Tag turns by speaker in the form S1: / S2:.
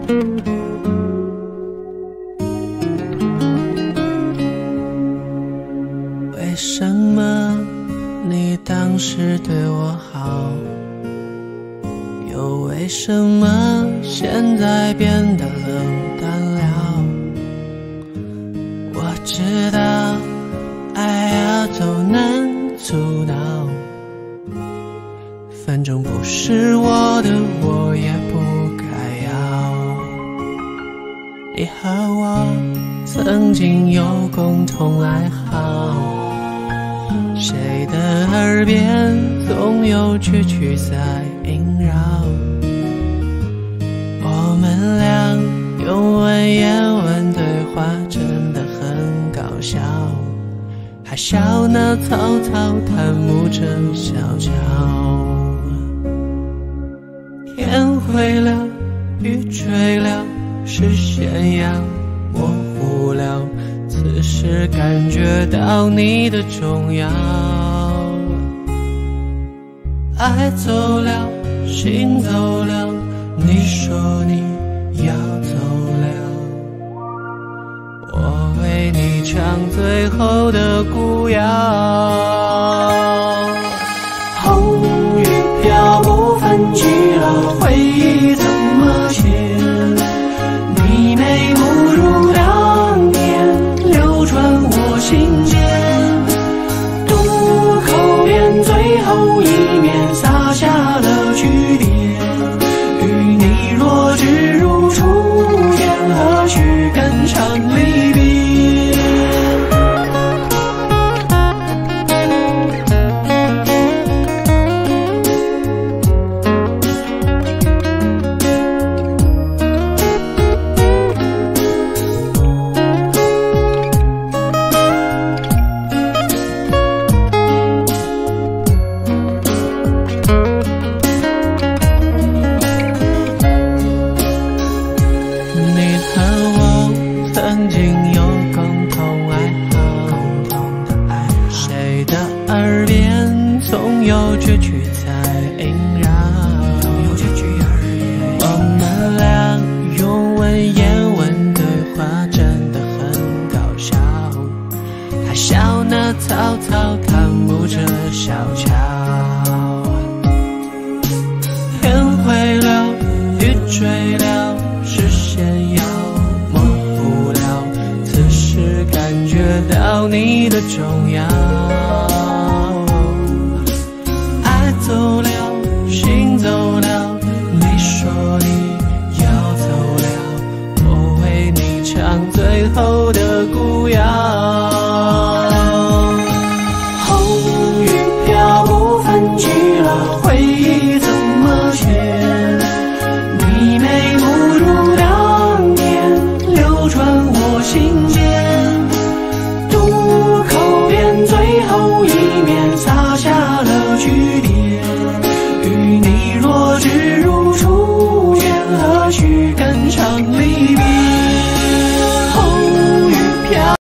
S1: 为什么你当时对我好，又为什么现在变得冷淡了？我知道爱要走难阻挠，反正不是我的我也不该要。你和我曾经有共同爱好，谁的耳边总有句句在萦绕，我们俩用文言文对话真的很搞笑，还笑那草草檀木正小桥。天灰了，雨坠了，视线要模糊了，此时感觉到你的重要。爱走了，心走了，你说你要走了，我为你唱最后的古谣。
S2: 红雨飘不分居了，回忆怎么写？你眉目如当年，流转我心间。渡口边最后一面，撒下了句点。与你若只如初见，何须肝肠离别？
S1: 曾经有共同爱好，谁的耳边总有句句在萦绕，我们俩用文言文对话真的很搞笑，还笑那草草檀木着小桥。天灰了，雨坠了，视线要感觉到你的重要。